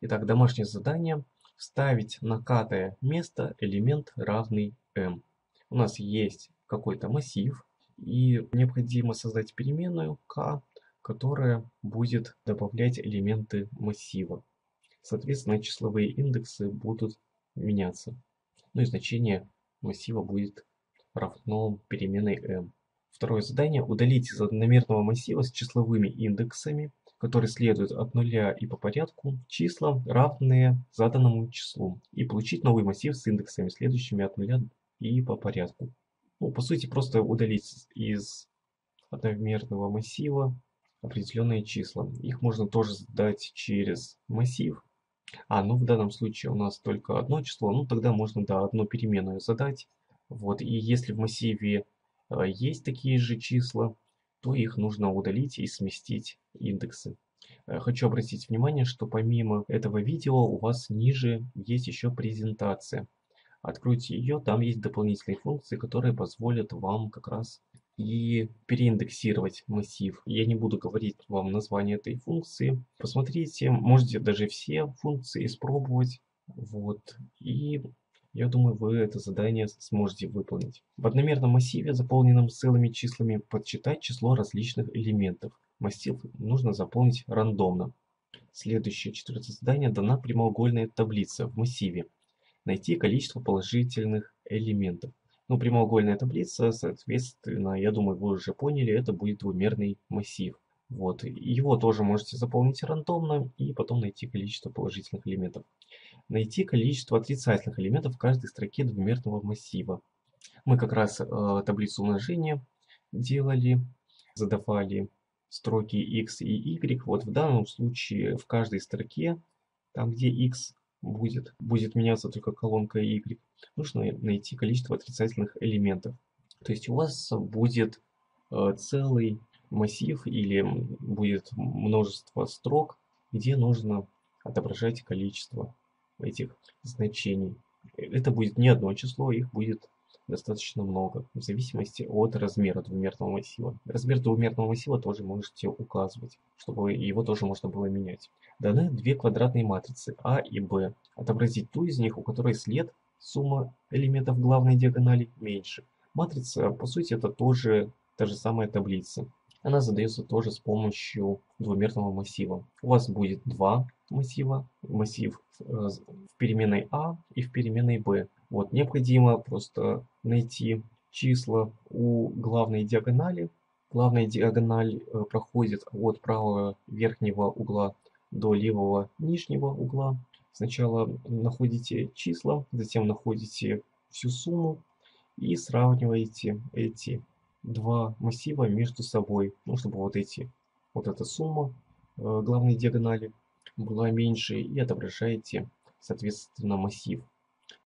Итак, домашнее задание. Вставить на k место элемент равный m. У нас есть какой-то массив, и необходимо создать переменную k, которая будет добавлять элементы массива. Соответственно, числовые индексы будут меняться. Ну и значение массива будет равно переменной m. Второе задание. Удалить из одномерного массива с числовыми индексами, которые следуют от нуля и по порядку, числа, равные заданному числу, и получить новый массив с индексами, следующими от нуля и по порядку. Ну, по сути, просто удалить из одномерного массива определенные числа. Их можно тоже задать через массив. Ну в данном случае у нас только одно число, ну тогда можно, да, одну переменную задать. Вот, и если в массиве есть такие же числа, то их нужно удалить и сместить индексы. Хочу обратить внимание, что помимо этого видео у вас ниже есть еще презентация. Откройте ее, там есть дополнительные функции, которые позволят вам как раз и переиндексировать массив. Я не буду говорить вам название этой функции. Посмотрите, можете даже все функции испробовать. Вот. И я думаю, вы это задание сможете выполнить. В одномерном массиве, заполненном целыми числами, подсчитать число различных элементов. Массив нужно заполнить рандомно. Следующее, четвертое задание, дана прямоугольная таблица в массиве. Найти количество положительных элементов. Ну, прямоугольная таблица, соответственно, я думаю, вы уже поняли, это будет двумерный массив. Вот, его тоже можете заполнить рандомно и потом найти количество положительных элементов. Найти количество отрицательных элементов в каждой строке двумерного массива. Мы как раз таблицу умножения делали, задавали строки x и y. Вот в данном случае в каждой строке, там где x будет меняться только колонка y, нужно найти количество отрицательных элементов. То есть у вас будет целый массив или будет множество строк, где нужно отображать количество этих значений. Это будет не одно число, их будет достаточно много, в зависимости от размера двумерного массива. Размер двумерного массива тоже можете указывать, чтобы его тоже можно было менять. Даны две квадратные матрицы А и Б. Отобразить ту из них, у которой след, сумма элементов главной диагонали, меньше. Матрица, по сути, это тоже та же самая таблица. Она задается тоже с помощью двумерного массива. У вас будет два массива. Массив в переменной А и в переменной Б. Вот, необходимо просто найти числа у главной диагонали. Главная диагональ проходит от правого верхнего угла до левого нижнего угла. Сначала находите числа, затем находите всю сумму и сравниваете эти два массива между собой, ну, чтобы вот эта сумма главной диагонали была меньше, и отображаете, соответственно, массив.